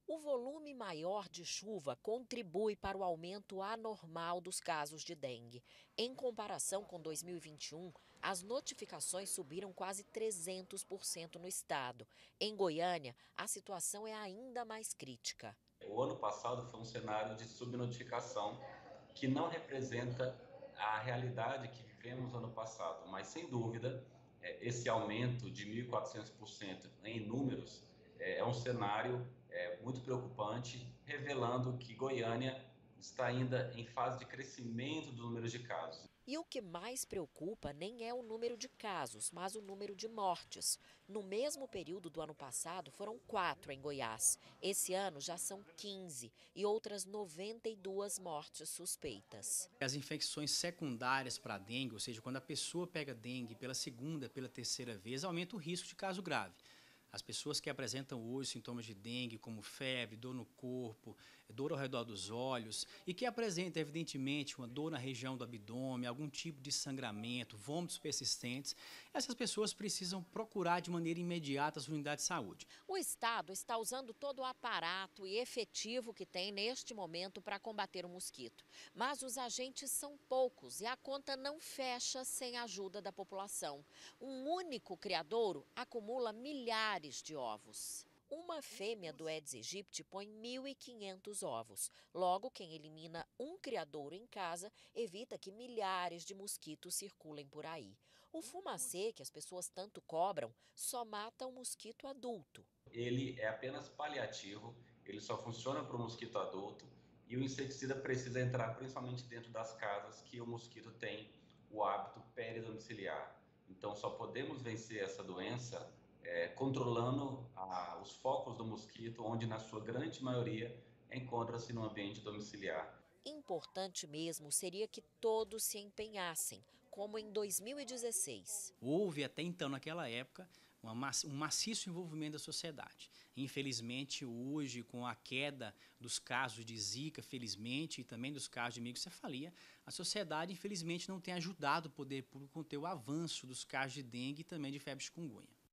O volume maior de chuva contribui para o aumento anormal dos casos de dengue. Em comparação com 2021, as notificações subiram quase 300% no estado. Em Goiânia, a situação é ainda mais crítica. O ano passado foi um cenário de subnotificação que não representa a realidade que vivemos no ano passado, mas sem dúvida, esse aumento de 1.400% em números é um cenário muito preocupante, revelando que Goiânia está ainda em fase de crescimento do número de casos. E o que mais preocupa nem é o número de casos, mas o número de mortes. No mesmo período do ano passado, foram 4 em Goiás. Esse ano já são 15 e outras 92 mortes suspeitas. As infecções secundárias para a dengue, ou seja, quando a pessoa pega dengue pela segunda, pela terceira vez, aumenta o risco de caso grave. As pessoas que apresentam hoje sintomas de dengue, como febre, dor no corpo, dor ao redor dos olhos, e que apresentam, evidentemente, uma dor na região do abdômen, algum tipo de sangramento, vômitos persistentes, essas pessoas precisam procurar de maneira imediata as unidades de saúde. O Estado está usando todo o aparato e efetivo que tem neste momento para combater o mosquito. Mas os agentes são poucos e a conta não fecha sem a ajuda da população. Um único criadouro acumula milhares de ovos. Uma fêmea do Aedes aegypti põe 1.500 ovos. Logo, quem elimina um criadouro em casa evita que milhares de mosquitos circulem por aí. O fumacê, que as pessoas tanto cobram, só mata o mosquito adulto. Ele é apenas paliativo, ele só funciona para o mosquito adulto e o inseticida precisa entrar principalmente dentro das casas que o mosquito tem o hábito peridomiciliar. Então, só podemos vencer essa doença controlando os focos do mosquito, onde na sua grande maioria encontra-se no ambiente domiciliar. Importante mesmo seria que todos se empenhassem, como em 2016. Houve até então, naquela época, um maciço envolvimento da sociedade. Infelizmente, hoje, com a queda dos casos de Zika, felizmente, e também dos casos de microcefalia, a sociedade, infelizmente, não tem ajudado o poder público a conter o avanço dos casos de dengue e também de febre chikungunya.